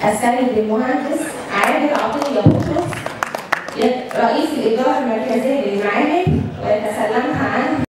السيد المهندس عادل عطية بطرس رئيس الإدارة المركزية للمعامل ويتسلمها عنه